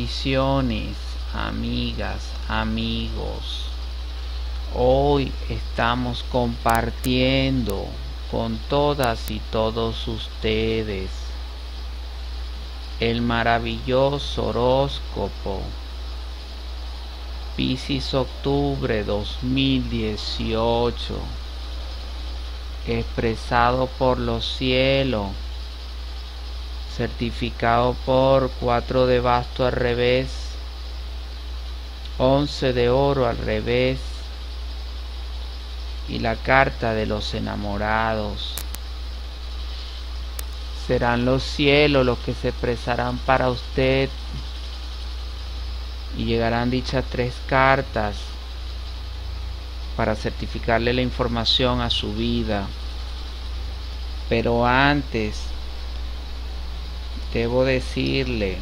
Bendiciones, amigas, amigos. Hoy estamos compartiendo con todas y todos ustedes el maravilloso horóscopo Piscis octubre 2018, expresado por los cielos, certificado por 4 de basto al revés, 11 de oro al revés y la carta de los enamorados. Serán los cielos los que se expresarán para usted y llegarán dichas 3 cartas para certificarle la información a su vida. Pero antes debo decirle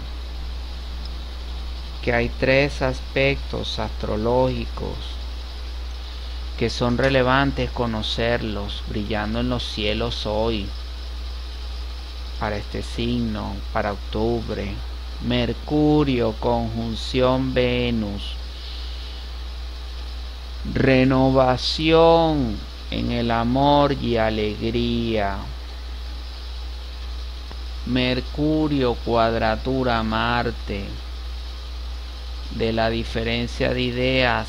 que hay 3 aspectos astrológicos que son relevantes conocerlos, brillando en los cielos hoy para este signo, para octubre. Mercurio conjunción Venus, renovación en el amor y alegría. Mercurio cuadratura Marte, de la diferencia de ideas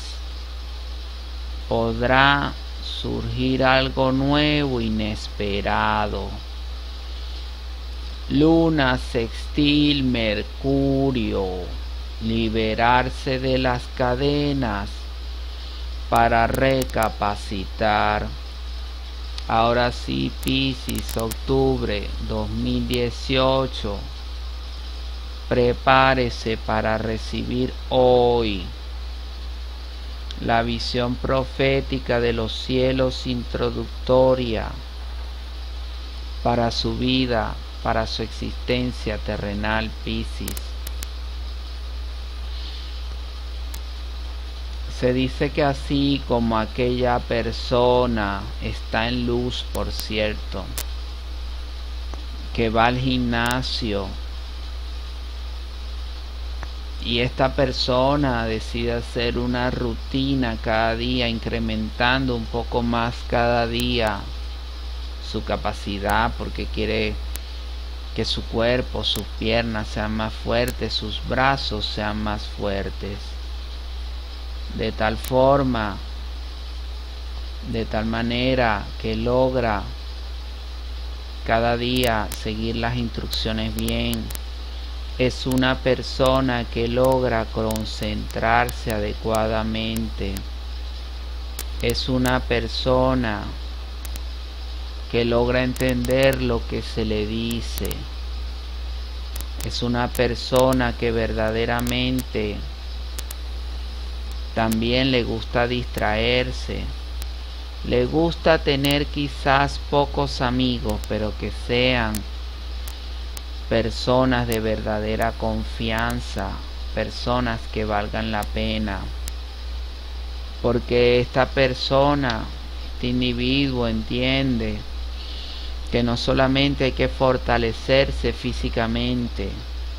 podrá surgir algo nuevo, inesperado. Luna sextil Mercurio, liberarse de las cadenas para recapacitar. Ahora sí, Piscis, octubre 2018, prepárese para recibir hoy la visión profética de los cielos introductoria para su vida, para su existencia terrenal, Piscis. Se dice que así como aquella persona está en luz, por cierto, que va al gimnasio y esta persona decide hacer una rutina cada día, incrementando un poco más cada día su capacidad, porque quiere que su cuerpo, sus piernas sean más fuertes, sus brazos sean más fuertes, de tal forma, de tal manera que logra cada día seguir las instrucciones bien. Es una persona que logra concentrarse adecuadamente. Es una persona que logra entender lo que se le dice. Es una persona que verdaderamente también le gusta distraerse. Le gusta tener quizás pocos amigos, pero que sean personas de verdadera confianza, personas que valgan la pena, porque esta persona, este individuo entiende que no solamente hay que fortalecerse físicamente,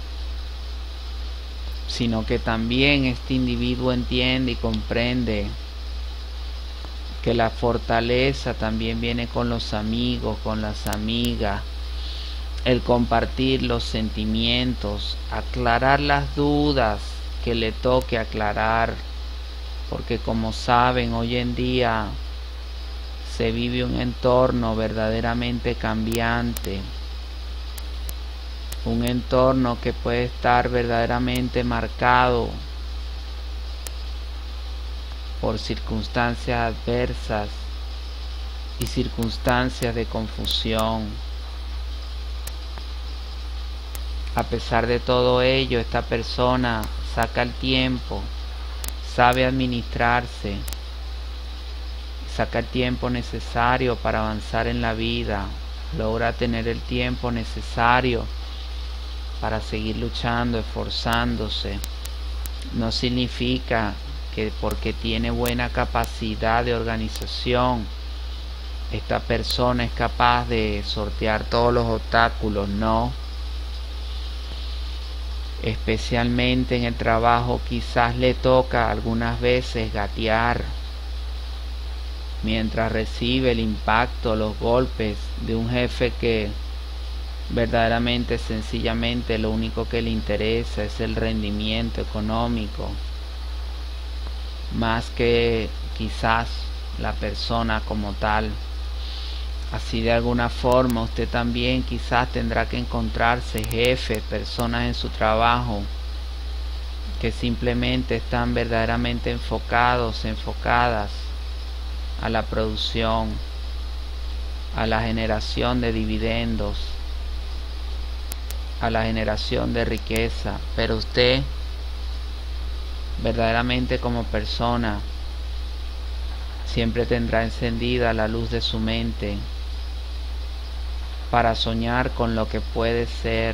sino que también este individuo entiende y comprende que la fortaleza también viene con los amigos, con las amigas, el compartir los sentimientos, aclarar las dudas que le toque aclarar, porque como saben, hoy en día se vive un entorno verdaderamente cambiante, un entorno que puede estar verdaderamente marcado por circunstancias adversas y circunstancias de confusión. A pesar de todo ello, esta persona saca el tiempo, sabe administrarse, saca el tiempo necesario para avanzar en la vida, logra tener el tiempo necesario para seguir luchando, esforzándose. No significa que porque tiene buena capacidad de organización, esta persona es capaz de sortear todos los obstáculos, no. especialmente en el trabajo. Quizás le toca algunas veces gatear mientras recibe el impacto, los golpes de un jefe que verdaderamente, sencillamente, lo único que le interesa es el rendimiento económico, más que quizás la persona como tal. Así, de alguna forma, usted también quizás tendrá que encontrarse jefes, personas en su trabajo que simplemente están verdaderamente enfocadas a la producción, a la generación de dividendos, a la generación de riqueza. Pero usted, verdaderamente como persona, siempre tendrá encendida la luz de su mente para soñar con lo que puede ser,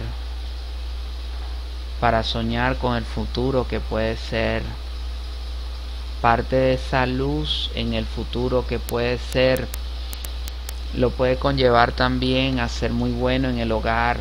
para soñar con el futuro que puede ser. Parte de esa luz en el futuro que puede ser lo puede conllevar también a ser muy bueno en el hogar,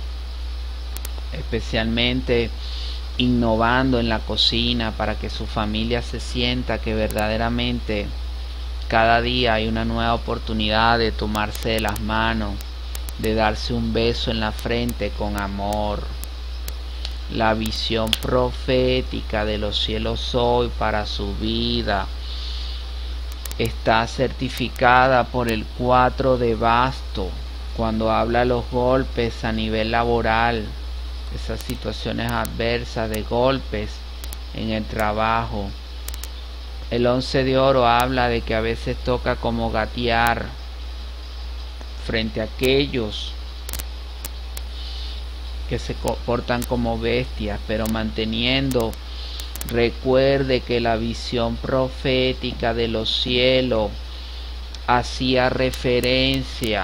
especialmente innovando en la cocina para que su familia se sienta que verdaderamente cada día hay una nueva oportunidad de tomarse de las manos, de darse un beso en la frente con amor. La visión profética de los cielos hoy para su vida está certificada por el 4 de basto, cuando habla de los golpes a nivel laboral, esas situaciones adversas de golpes en el trabajo. El 11 de oro habla de que a veces toca como gatear frente a aquellos que se comportan como bestias, pero manteniendo, recuerde que la visión profética de los cielos hacía referencia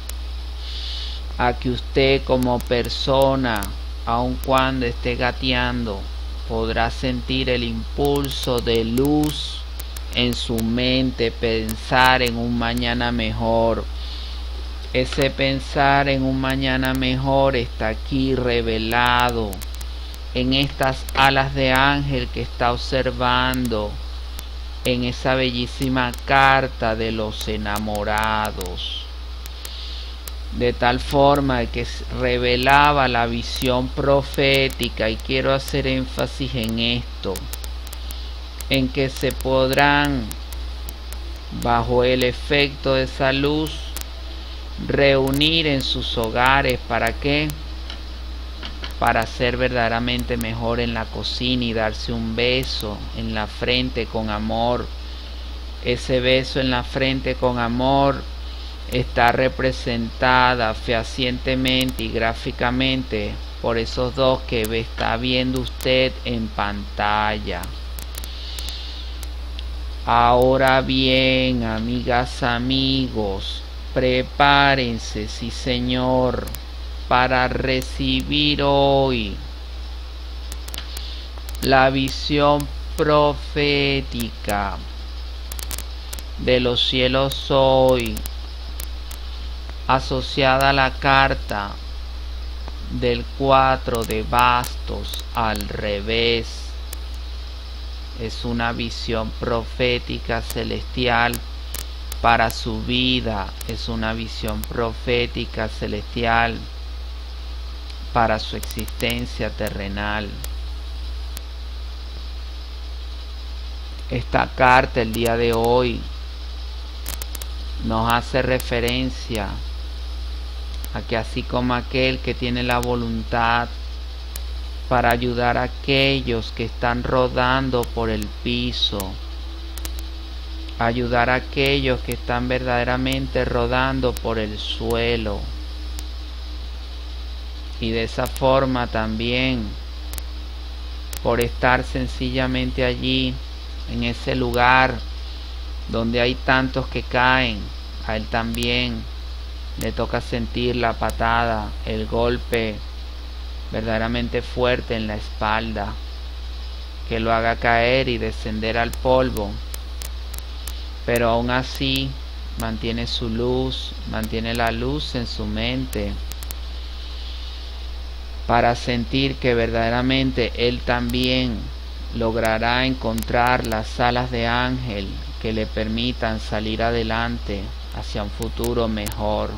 a que usted como persona, aun cuando esté gateando, podrá sentir el impulso de luz en su mente, pensar en un mañana mejor. Ese pensar en un mañana mejor está aquí revelado en estas alas de ángel que está observando en esa bellísima carta de los enamorados. De tal forma que revelaba la visión profética, y quiero hacer énfasis en esto, en que se podrán, bajo el efecto de esa luz, reunir en sus hogares. ¿Para qué? Para ser verdaderamente mejor en la cocina y darse un beso en la frente con amor. Ese beso en la frente con amor está representada fehacientemente y gráficamente por esos dos que está viendo usted en pantalla. Ahora bien, amigas, amigos, prepárense, sí señor, para recibir hoy la visión profética de los cielos hoy, asociada a la carta del 4 de bastos al revés. Es una visión profética celestial para su vida, es una visión profética celestial para su existencia terrenal. Esta carta el día de hoy nos hace referencia a que así como aquel que tiene la voluntad para ayudar a aquellos que están rodando por el piso, ayudar a aquellos que están verdaderamente rodando por el suelo, y de esa forma también, por estar sencillamente allí en ese lugar donde hay tantos que caen, a él también le toca sentir la patada, el golpe verdaderamente fuerte en la espalda, que lo haga caer y descender al polvo, pero aún así mantiene su luz, mantiene la luz en su mente, para sentir que verdaderamente él también logrará encontrar las alas de ángel que le permitan salir adelante hacia un futuro mejor.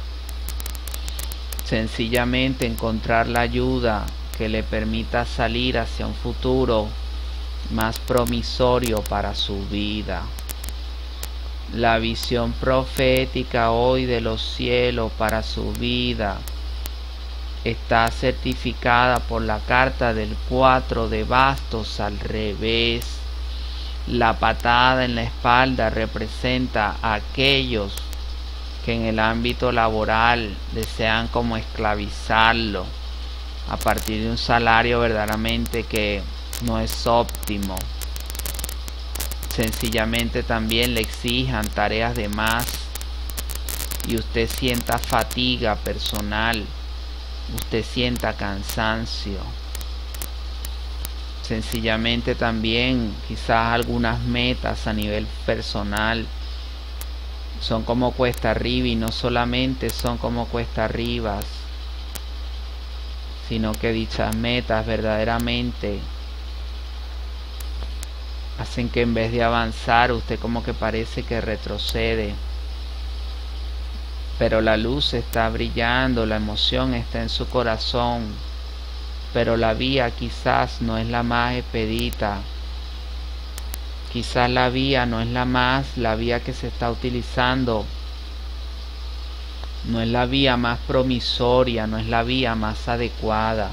Sencillamente encontrar la ayuda que le permita salir hacia un futuro más promisorio para su vida. La visión profética hoy de los cielos para su vida está certificada por la carta del 4 de bastos al revés. La patada en la espalda representa a aquellos que en el ámbito laboral desean como esclavizarlo a partir de un salario verdaderamente que no es óptimo. Sencillamente también le exijan tareas de más y usted sienta fatiga personal, usted sienta cansancio. Sencillamente también quizás algunas metas a nivel personal son como cuesta arriba, y no solamente son como cuesta arriba, sino que dichas metas verdaderamente hacen que en vez de avanzar usted como que parece que retrocede. Pero la luz está brillando, la emoción está en su corazón, pero la vía quizás no es la más expedita. Quizás la vía no es la vía que se está utilizando no es la vía más promisoria, no es la vía más adecuada.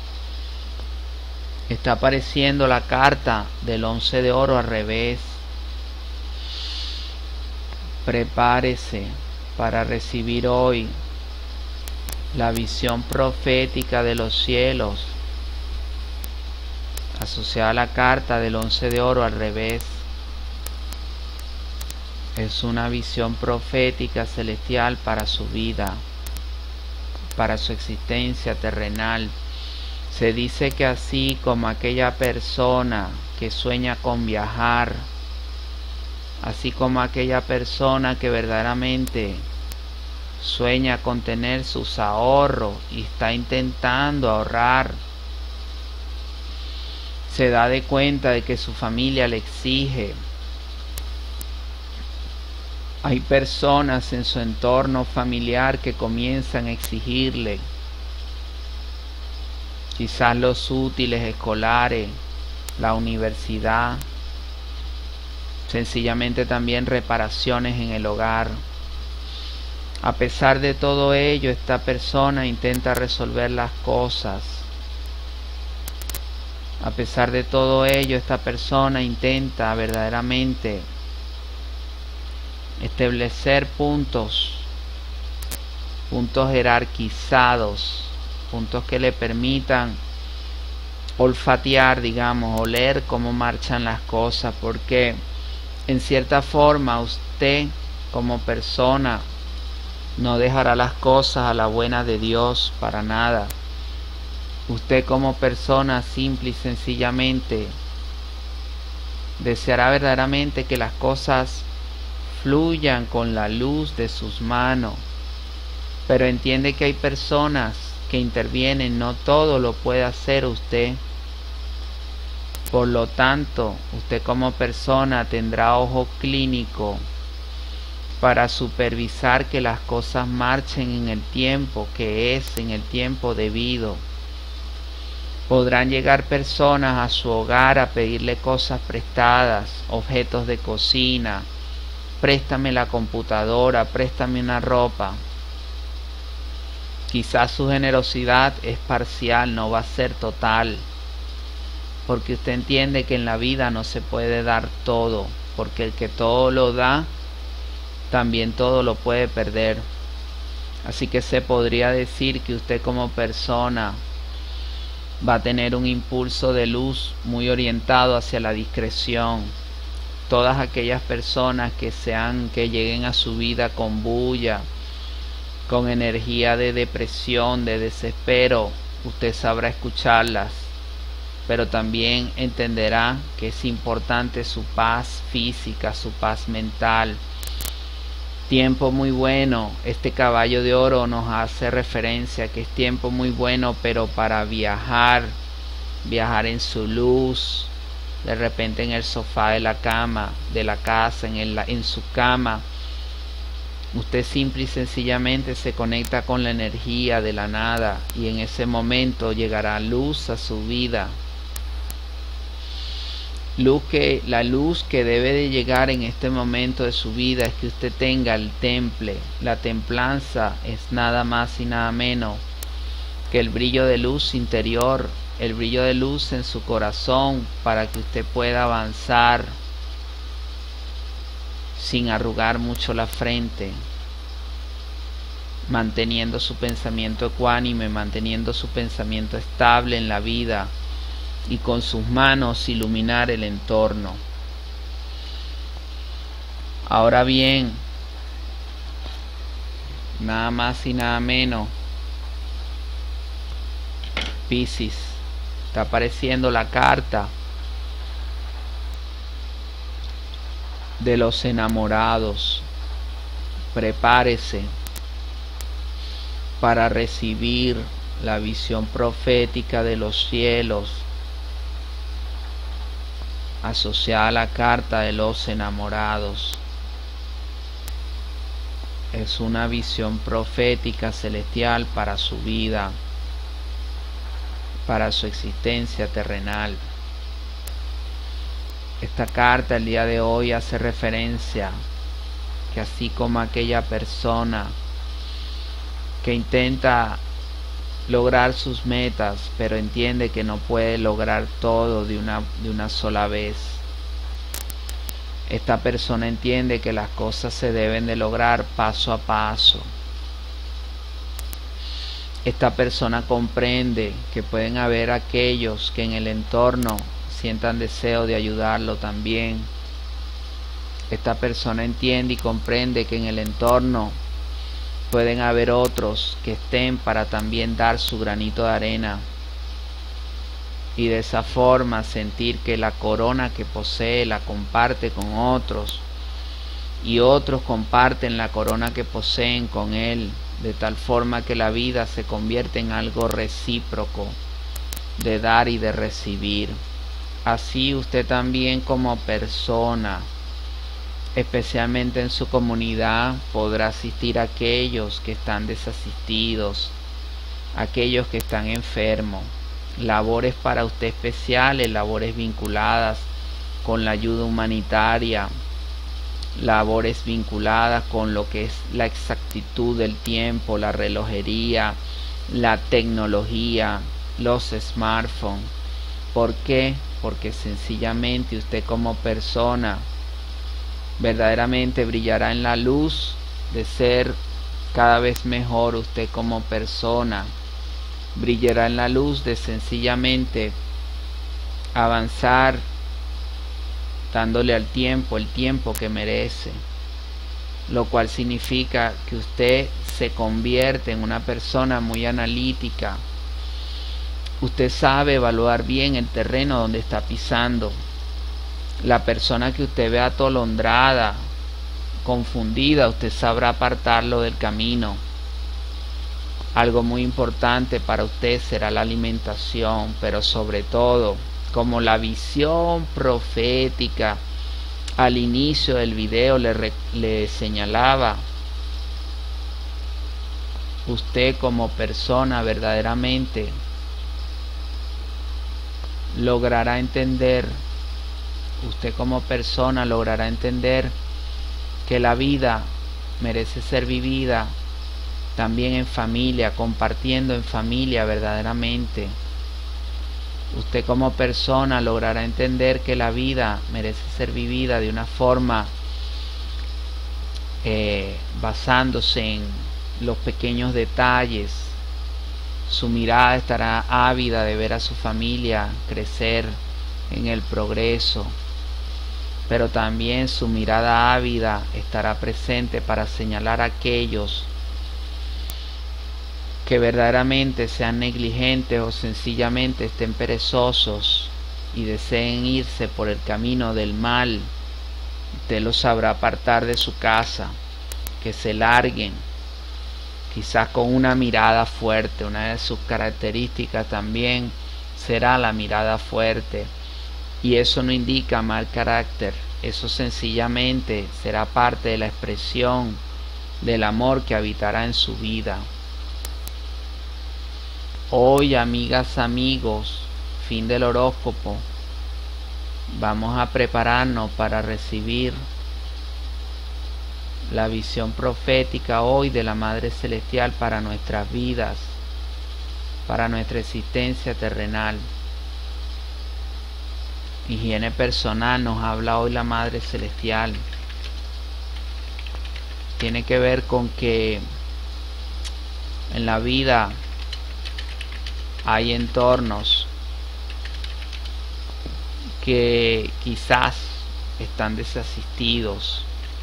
Está apareciendo la carta del 11 de oro al revés. Prepárese para recibir hoy la visión profética de los cielos asociada a la carta del 11 de oro al revés. Es una visión profética celestial para su vida, para su existencia terrenal. Se dice que así como aquella persona que sueña con viajar, así como aquella persona que verdaderamente sueña con tener sus ahorros y está intentando ahorrar, se da de cuenta de que su familia le exige. Hay personas en su entorno familiar que comienzan a exigirle quizás los útiles escolares, la universidad, sencillamente también reparaciones en el hogar. A pesar de todo ello, esta persona intenta resolver las cosas. A pesar de todo ello, esta persona intenta verdaderamente establecer puntos jerarquizados, puntos que le permitan olfatear, digamos, oler cómo marchan las cosas, porque en cierta forma usted como persona no dejará las cosas a la buena de Dios para nada. Usted como persona simple y sencillamente deseará verdaderamente que las cosas fluyan con la luz de sus manos, pero entiende que hay personas que intervienen, no todo lo puede hacer usted. Por lo tanto, usted como persona tendrá ojo clínico para supervisar que las cosas marchen en el tiempo que es, en el tiempo debido. Podrán llegar personas a su hogar a pedirle cosas prestadas, objetos de cocina, préstame la computadora, préstame una ropa. Quizás su generosidad es parcial, no va a ser total, porque usted entiende que en la vida no se puede dar todo, porque el que todo lo da, también todo lo puede perder. Así que se podría decir que usted como persona va a tener un impulso de luz muy orientado hacia la discreción. Todas aquellas personas que lleguen a su vida con bulla, con energía de depresión, de desespero, usted sabrá escucharlas, pero también entenderá que es importante su paz física, su paz mental. Tiempo muy bueno. Este caballo de oro nos hace referencia que es tiempo muy bueno, pero para viajar en su luz, de repente en el sofá de la cama, de la casa, en su cama. Usted simple y sencillamente se conecta con la energía de la nada y en ese momento llegará luz a su vida. La luz que debe de llegar en este momento de su vida es que usted tenga el temple. La templanza es nada más y nada menos que el brillo de luz interior, el brillo de luz en su corazón para que usted pueda avanzar sin arrugar mucho la frente, manteniendo su pensamiento ecuánime, manteniendo su pensamiento estable en la vida y con sus manos iluminar el entorno. Ahora bien, nada más y nada menos, Piscis, está apareciendo la carta de los enamorados. Prepárese para recibir la visión profética de los cielos asociada a la carta de los enamorados. Es una visión profética celestial para su vida, para su existencia terrenal. Esta carta el día de hoy hace referencia que así como aquella persona que intenta lograr sus metas, pero entiende que no puede lograr todo de una sola vez. Esta persona entiende que las cosas se deben de lograr paso a paso. Esta persona comprende que pueden haber aquellos que en el entorno sientan deseo de ayudarlo también. Esta persona entiende y comprende que en el entorno pueden haber otros que estén para también dar su granito de arena y de esa forma sentir que la corona que posee la comparte con otros y otros comparten la corona que poseen con él, de tal forma que la vida se convierte en algo recíproco de dar y de recibir. Así usted también como persona, especialmente en su comunidad, podrá asistir a aquellos que están desasistidos, aquellos que están enfermos, labores para usted especiales, labores vinculadas con la ayuda humanitaria, labores vinculadas con lo que es la exactitud del tiempo, la relojería, la tecnología, los smartphones. ¿Por qué? Porque sencillamente usted como persona verdaderamente brillará en la luz de ser cada vez mejor. Usted como persona brillará en la luz de sencillamente avanzar dándole al tiempo el tiempo que merece, lo cual significa que usted se convierte en una persona muy analítica. Usted sabe evaluar bien el terreno donde está pisando. La persona que usted ve atolondrada, confundida, usted sabrá apartarlo del camino. Algo muy importante para usted será la alimentación, pero sobre todo, como la visión profética al inicio del video le señalaba, usted como persona verdaderamente logrará entender, que la vida merece ser vivida también en familia, compartiendo en familia verdaderamente. Usted como persona logrará entender que la vida merece ser vivida de una forma basándose en los pequeños detalles. Su mirada estará ávida de ver a su familia crecer en el progreso, pero también su mirada ávida estará presente para señalar a aquellos que verdaderamente sean negligentes o sencillamente estén perezosos y deseen irse por el camino del mal. Usted los sabrá apartar de su casa, que se larguen, quizás con una mirada fuerte. Una de sus características también será la mirada fuerte, y eso no indica mal carácter, eso sencillamente será parte de la expresión del amor que habitará en su vida. Hoy, amigas, amigos, fin del horóscopo, vamos a prepararnos para recibir la visión profética hoy de la Madre Celestial para nuestras vidas, para nuestra existencia terrenal. Higiene personal nos habla hoy la Madre Celestial. Tiene que ver con que en la vida hay entornos que quizás están desasistidos,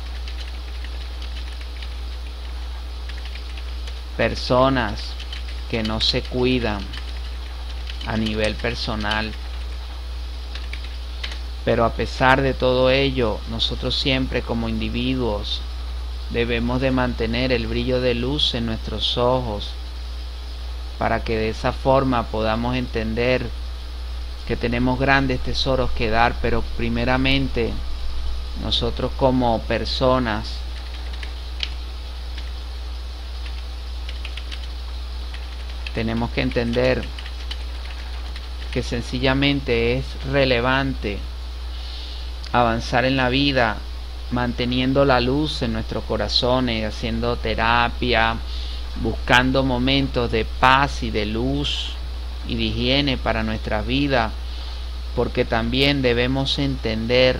personas que no se cuidan a nivel personal, pero a pesar de todo ello, nosotros siempre como individuos debemos de mantener el brillo de luz en nuestros ojos, para que de esa forma podamos entender que tenemos grandes tesoros que dar, pero primeramente nosotros como personas tenemos que entender que sencillamente es relevante avanzar en la vida manteniendo la luz en nuestros corazones, haciendo terapia, buscando momentos de paz y de luz y de higiene para nuestra vida, porque también debemos entender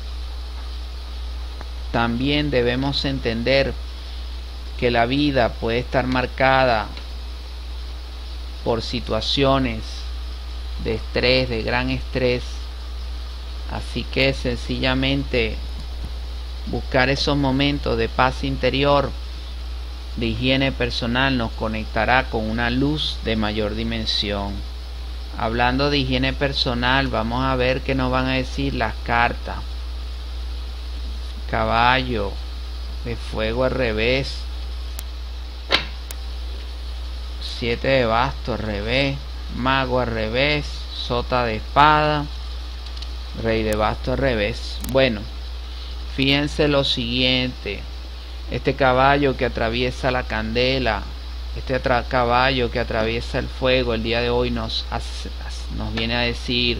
que la vida puede estar marcada por situaciones de estrés, de gran estrés. Así que sencillamente buscar esos momentos de paz interior, de higiene personal, nos conectará con una luz de mayor dimensión. Hablando de higiene personal, vamos a ver qué nos van a decir las cartas. Caballo de fuego al revés, 7 de bastos al revés, mago al revés, sota de espada, rey de bastos al revés. Bueno, fíjense lo siguiente: este caballo que atraviesa la candela, este caballo que atraviesa el fuego, el día de hoy nos viene a decir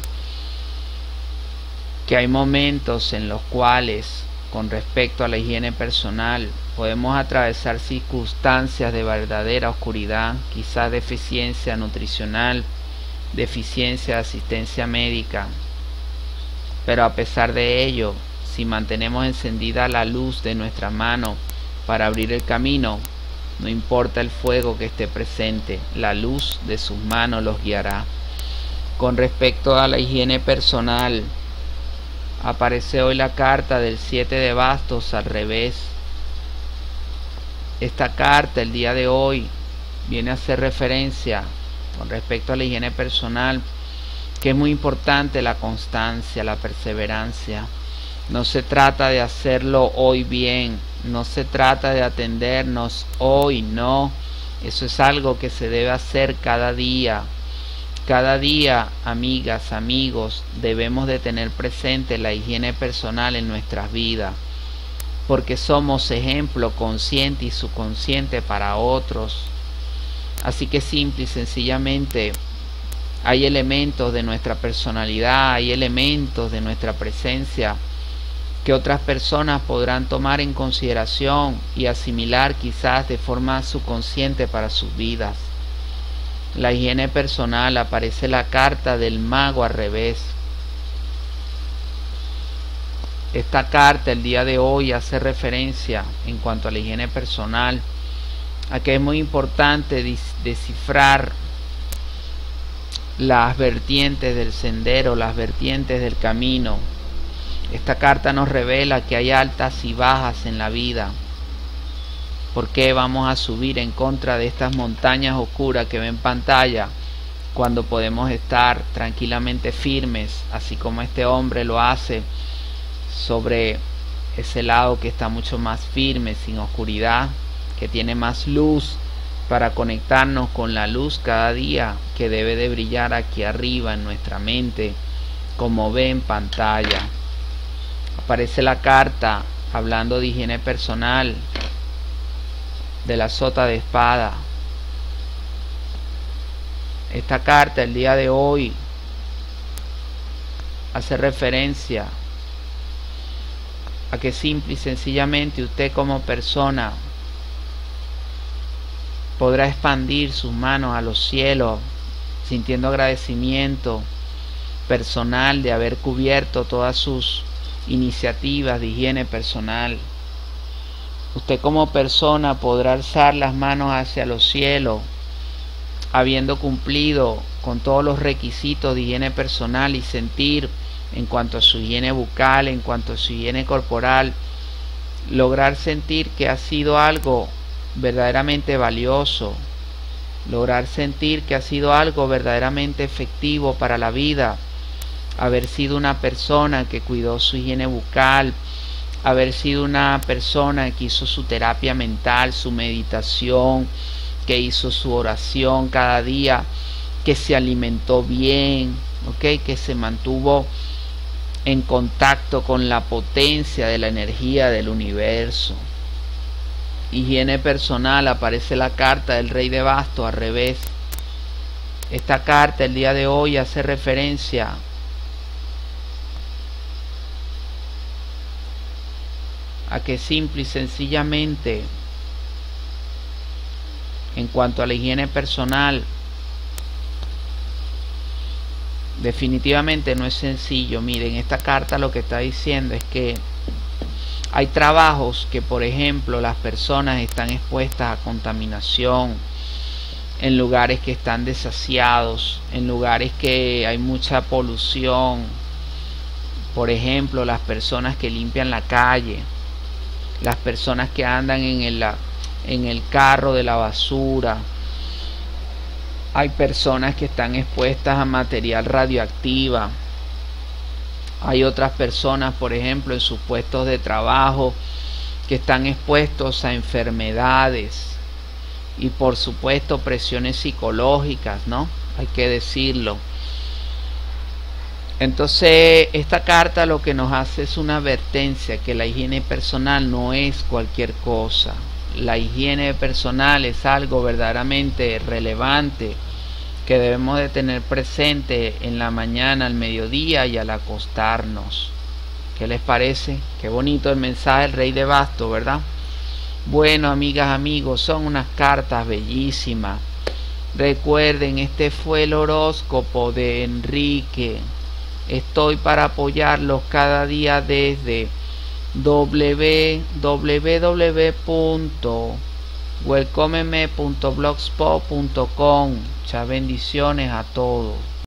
que hay momentos en los cuales, con respecto a la higiene personal, podemos atravesar circunstancias de verdadera oscuridad, quizás deficiencia nutricional, deficiencia de asistencia médica, pero a pesar de ello, si mantenemos encendida la luz de nuestra mano para abrir el camino, no importa el fuego que esté presente, la luz de sus manos los guiará. Con respecto a la higiene personal, aparece hoy la carta del 7 de bastos al revés. Esta carta el día de hoy viene a hacer referencia con respecto a la higiene personal, que es muy importante la constancia, la perseverancia. No se trata de hacerlo hoy bien, no se trata de atendernos hoy, no. Eso es algo que se debe hacer cada día. Cada día, amigas, amigos, debemos de tener presente la higiene personal en nuestras vidas, porque somos ejemplo consciente y subconsciente para otros. Así que simple y sencillamente hay elementos de nuestra personalidad, hay elementos de nuestra presencia que otras personas podrán tomar en consideración y asimilar quizás de forma subconsciente para sus vidas. La higiene personal, aparece la carta del mago al revés. Esta carta el día de hoy hace referencia, en cuanto a la higiene personal, a que es muy importante descifrar las vertientes del sendero, las vertientes del camino. Esta carta nos revela que hay altas y bajas en la vida. ¿Por qué vamos a subir en contra de estas montañas oscuras que ven en pantalla, cuando podemos estar tranquilamente firmes, así como este hombre lo hace, sobre ese lado que está mucho más firme, sin oscuridad, que tiene más luz, para conectarnos con la luz cada día que debe de brillar aquí arriba en nuestra mente, como ve en pantalla. Aparece la carta hablando de higiene personal, de la sota de espada. Esta carta el día de hoy hace referencia a que simple y sencillamente usted como persona podrá expandir sus manos a los cielos, sintiendo agradecimiento personal de haber cubierto todas sus iniciativas de higiene personal. Usted como persona podrá alzar las manos hacia los cielos, habiendo cumplido con todos los requisitos de higiene personal, y sentir, en cuanto a su higiene bucal, en cuanto a su higiene corporal, lograr sentir que ha sido algo verdaderamente valioso, lograr sentir que ha sido algo verdaderamente efectivo para la vida, haber sido una persona que cuidó su higiene bucal, haber sido una persona que hizo su terapia mental, su meditación, que hizo su oración cada día, que se alimentó bien, que se mantuvo en contacto con la potencia de la energía del universo. Higiene personal, aparece la carta del Rey de Bastos al revés. Esta carta el día de hoy hace referencia a que simple y sencillamente, en cuanto a la higiene personal, definitivamente no es sencillo. Miren, esta carta lo que está diciendo es que hay trabajos que, por ejemplo, las personas están expuestas a contaminación, en lugares que están desasiados, en lugares que hay mucha polución. Por ejemplo, las personas que limpian la calle, las personas que andan en el carro de la basura. Hay personas que están expuestas a material radioactivo. Hay otras personas, por ejemplo, en sus puestos de trabajo, que están expuestos a enfermedades y, por supuesto, presiones psicológicas, ¿no? Hay que decirlo. Entonces, esta carta lo que nos hace es una advertencia, que la higiene personal no es cualquier cosa. La higiene personal es algo verdaderamente relevante, que debemos de tener presente en la mañana, al mediodía y al acostarnos. ¿Qué les parece? Qué bonito el mensaje del Rey de Bastos, ¿verdad? Bueno, amigas, amigos, son unas cartas bellísimas. Recuerden, este fue el horóscopo de Enrique. Estoy para apoyarlos cada día desde www.welcomeme.blogspot.com. Muchas bendiciones a todos.